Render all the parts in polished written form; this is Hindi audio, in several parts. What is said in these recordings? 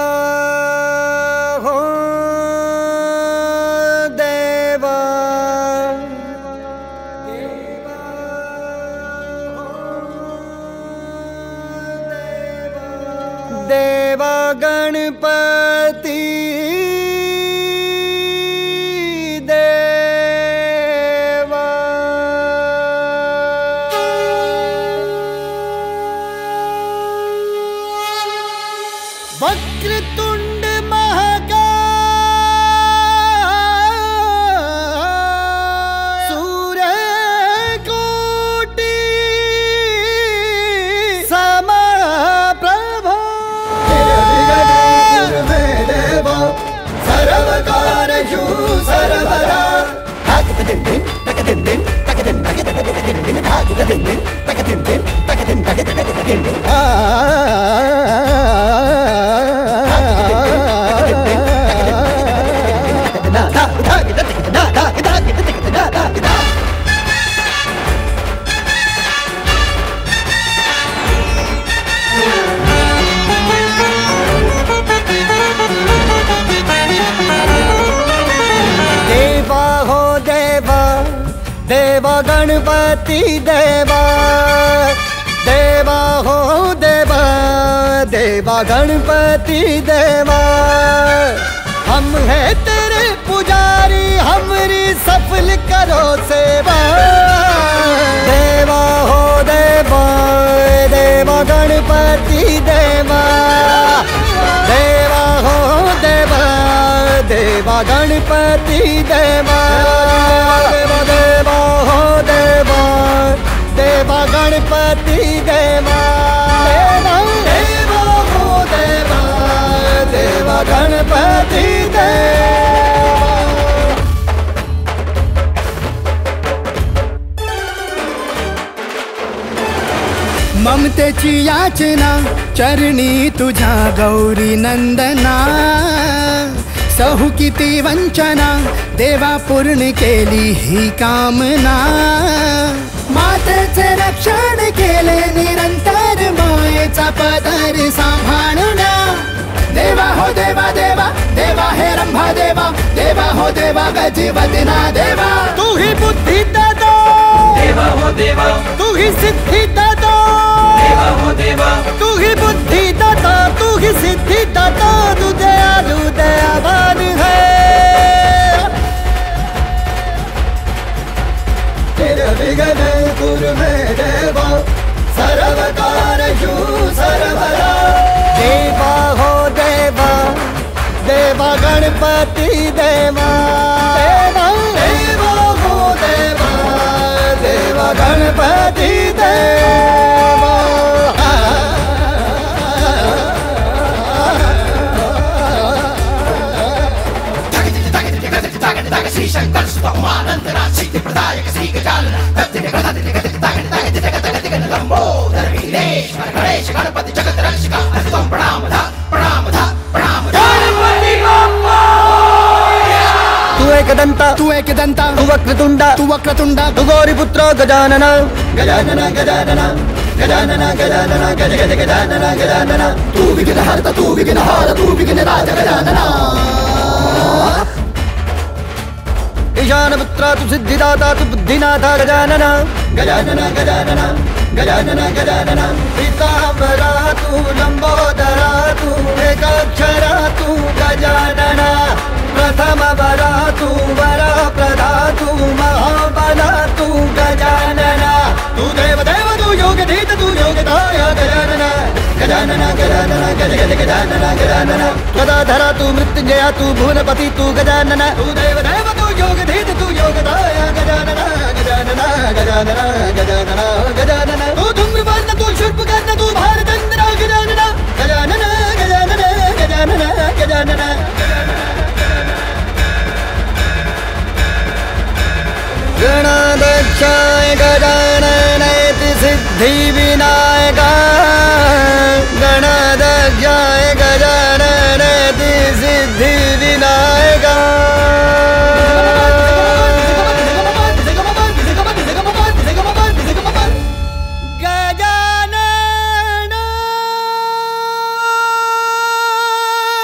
हो देवा, देवा गणपति देवा, वक्रतुंड महाकाय, सूर्यकोटि समप्रभ, देवा सर्वकारषु सर्वदा, देवा हो देवा, देवा गणपति देवा, देवा हो देवा, देवा गणपति देवा, हम हैं तेरे पुजारी, हमरी सफल करो सेवा। देवा हो देवा, देवा गणपति देवा, देवा हो देवा, देवा गणपति देवा, देवा देवा हो देवा, देवा गणपति देवा, देवा देवा हो देवा, देवा गणपति देवा। ममतेची याचना चरणी तुझ्या गौरी नंदना, सहु किती वंचना देवा पूर्ण केली ही कामना, मातेचे रक्षण केले निरंतर मायेचा पदर सांभाळना। देवा हो देवा देवा, देवा हे रंभा देवा, देवा हो देवा गजवदना देवा, तू ही बुद्धि दाता, देवा हो देवा, तू ही सिद्धि दाता, देवा हो देवा, तू ही बुद्धि दाता, तू ही सिद्धि दाता, तू दयालु दयावान है। तेरे विघ्न दूर में देवा, सर्वकारषु सर्वदा, देवा हो देवा, देवा गणपति देवा, देवा देवा हो देवा, देवा गणपति देवा। श्री शंकर सुब्रह्मण्य सिद्धि प्रदायक श्री गजानन लंबोदर विघ्नेश्वर गणेश गणपति जगत रक्षक, तुम प्रणाम धा प्रणाम धा प्रणाम गणपति बप्पा। तू एकदंता, तू एकदंता, तू वक्रतुंडा, तू वक्रतुंडा, तू गौरीपुत्र गजानन, गजानन गजानन गजानन गजानन गज गज गजानन गजानन, तू विघ्नहर्ता, तू विघ्नहार, तू विघ्नराज गजानना। ईशान पुत्रा तू सिद्धिदाता, तू बुद्धिनाथा गजानन, गजानन गजानन गजानन गजानन, पीतांबरा तू लंबोदरा, तू एकाक्षरा तू गजानन, प्रथम वरा तू वरा प्रदा, तू महाबला तू गजानन, तू देव देव तू योगधीत तू योगदाया गजानन, गजानन गजानन गज गज गजानन गजानन, गदाधरा तू मृत्युंजया तू भुवनपति तू गजानन, तू देव देव तू योगधीत तू योगदाया गजानन, गजानन गजानन गजानन गजानन, तू धूम्रवर्ण तू शूर्पकर्ण तू भारचंद्र गजानन, गजानन गजानन गजानन गजानन। गणाध्यक्षाय गजाननेति सिद्धि विनायका, गणाध्यक्षाय गजाननेति सिद्धि विनायका। गजानन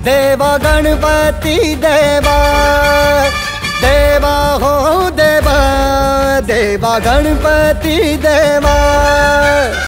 देवा गणपति देवा, देवा हो देवा, देवा गणपति देवा।